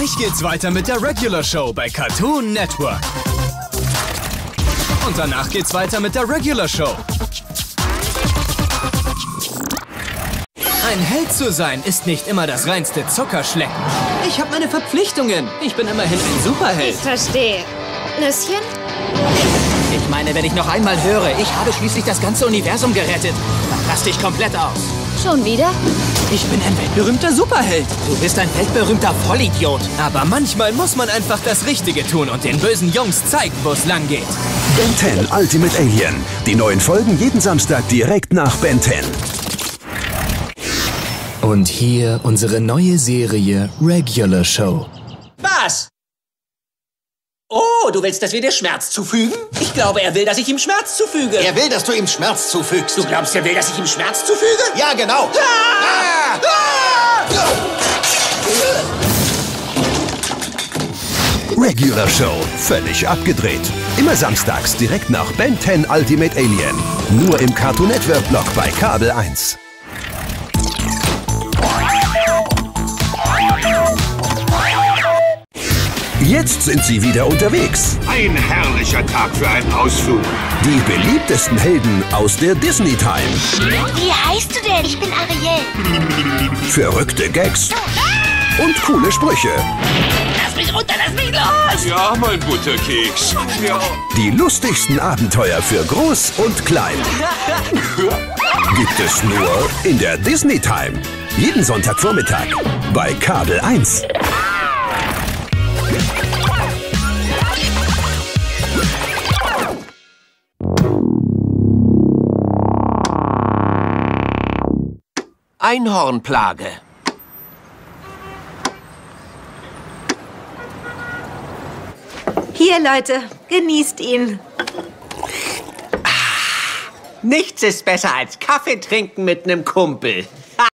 Gleich geht's weiter mit der Regular Show bei Cartoon Network. Und danach geht's weiter mit der Regular Show. Ein Held zu sein ist nicht immer das reinste Zuckerschlecken. Ich habe meine Verpflichtungen. Ich bin immerhin ein Superheld. Ich verstehe. Nüsschen? Ich meine, wenn ich noch einmal höre, ich habe schließlich das ganze Universum gerettet, dann raste ich komplett aus. Schon wieder? Ich bin ein weltberühmter Superheld. Du bist ein weltberühmter Vollidiot. Aber manchmal muss man einfach das Richtige tun und den bösen Jungs zeigen, wo es lang geht. Ben 10 Ultimate Alien. Die neuen Folgen jeden Samstag direkt nach Ben 10. Und hier unsere neue Serie Regular Show. Was? Oh, du willst, dass wir dir Schmerz zufügen? Ich glaube, er will, dass ich ihm Schmerz zufüge. Er will, dass du ihm Schmerz zufügst. Du glaubst, er will, dass ich ihm Schmerz zufüge? Ja, genau. Regular Show. Völlig abgedreht. Immer samstags direkt nach Ben 10 Ultimate Alien. Nur im Cartoon Network Blog bei Kabel 1. Jetzt sind sie wieder unterwegs. Ein herrlicher Tag für einen Ausflug. Die beliebtesten Helden aus der Disney Time. Wie heißt du denn? Ich bin Ariel. Verrückte Gags und coole Sprüche. Lass mich runter, lass mich los! Ja, mein Butterkeks. Ja. Die lustigsten Abenteuer für Groß und Klein. Gibt es nur in der Disney Time. Jeden Sonntagvormittag bei Kabel 1. Einhornplage. Hier, Leute, genießt ihn. Nichts ist besser als Kaffee trinken mit einem Kumpel.